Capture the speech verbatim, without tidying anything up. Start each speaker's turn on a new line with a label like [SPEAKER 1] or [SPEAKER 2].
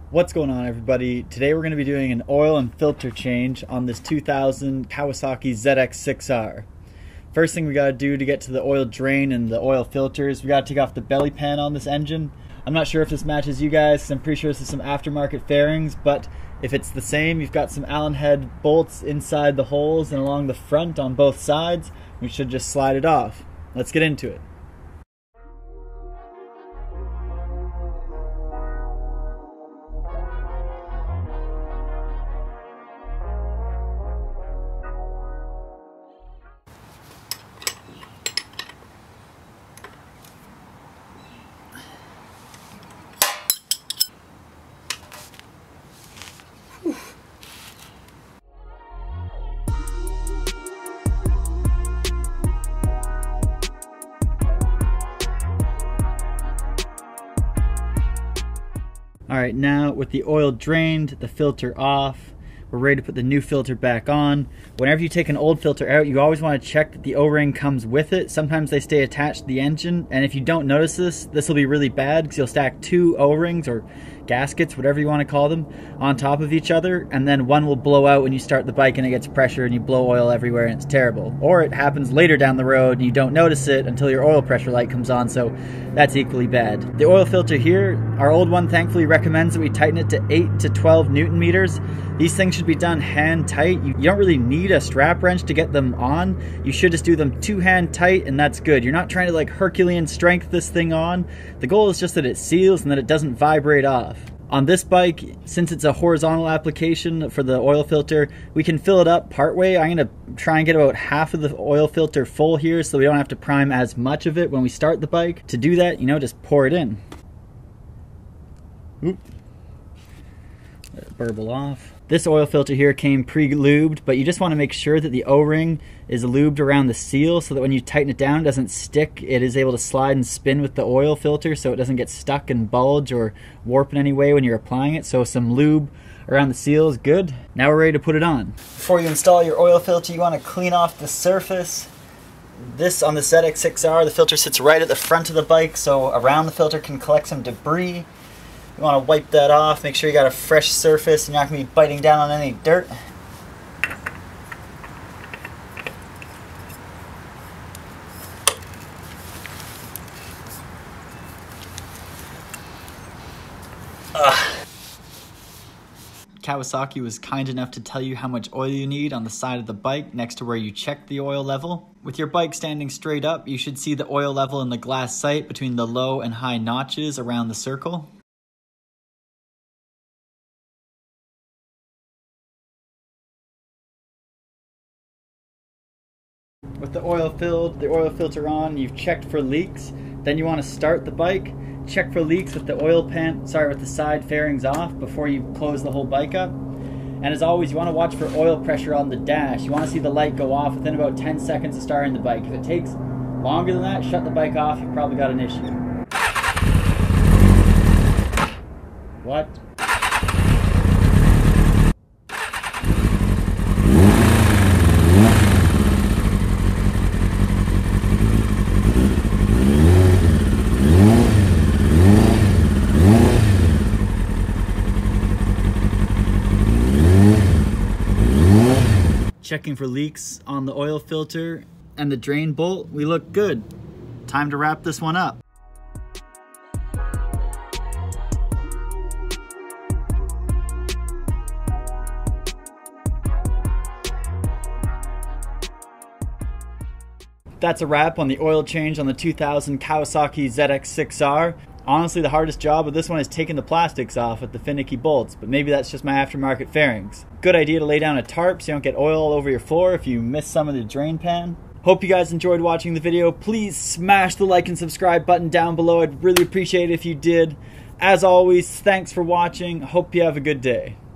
[SPEAKER 1] What's going on, everybody? Today we're going to be doing an oil and filter change on this two thousand Kawasaki Z X six R. First thing we got to do to get to the oil drain and the oil filters, we got to take off the belly pan on this engine. I'm not sure if this matches you guys because I'm pretty sure this is some aftermarket fairings, but if it's the same, you've got some Allen head bolts inside the holes and along the front on both sides. We should just slide it off. Let's get into it. Alright, now with the oil drained, the filter off, we're ready to put the new filter back on. Whenever you take an old filter out, you always want to check that the O-ring comes with it. Sometimes they stay attached to the engine, and if you don't notice this, this will be really bad because you'll stack two O-rings or gaskets, whatever you want to call them, on top of each other, and then one will blow out when you start the bike and it gets pressure and you blow oil everywhere and it's terrible. Or it happens later down the road and you don't notice it until your oil pressure light comes on, so that's equally bad. The oil filter here, our old one thankfully recommends that we tighten it to eight to twelve newton meters. These things should be done hand tight. You, you don't really need a strap wrench to get them on. You should just do them two hand tight and that's good. You're not trying to like Herculean strength this thing on. The goal is just that it seals and that it doesn't vibrate off. On this bike, since it's a horizontal application for the oil filter, we can fill it up partway. I'm going to try and get about half of the oil filter full here so we don't have to prime as much of it when we start the bike. To do that, you know, just pour it in. Oop. Let it burble off. This oil filter here came pre-lubed, but you just want to make sure that the O-ring is lubed around the seal so that when you tighten it down, it doesn't stick. It is able to slide and spin with the oil filter so it doesn't get stuck and bulge or warp in any way when you're applying it. So some lube around the seal is good. Now we're ready to put it on. Before you install your oil filter, you want to clean off the surface. This on the Z X six R, the filter sits right at the front of the bike, so around the filter can collect some debris. You want to wipe that off, make sure you got a fresh surface and you're not going to be biting down on any dirt. Ugh. Kawasaki was kind enough to tell you how much oil you need on the side of the bike next to where you check the oil level. With your bike standing straight up, you should see the oil level in the glass sight between the low and high notches around the circle. With the oil filled, the oil filter on, you've checked for leaks, then you want to start the bike, check for leaks with the oil pan, sorry, with the side fairings off before you close the whole bike up. And as always, you want to watch for oil pressure on the dash. You want to see the light go off within about ten seconds of starting the bike. If it takes longer than that, shut the bike off, you've probably got an issue. What? Checking for leaks on the oil filter and the drain bolt, we look good. Time to wrap this one up. That's a wrap on the oil change on the two thousand Kawasaki Z X six R. Honestly, the hardest job with this one is taking the plastics off with the finicky bolts, but maybe that's just my aftermarket fairings. Good idea to lay down a tarp so you don't get oil all over your floor if you miss some of the drain pan. Hope you guys enjoyed watching the video. Please smash the like and subscribe button down below. I'd really appreciate it if you did. As always, thanks for watching. Hope you have a good day.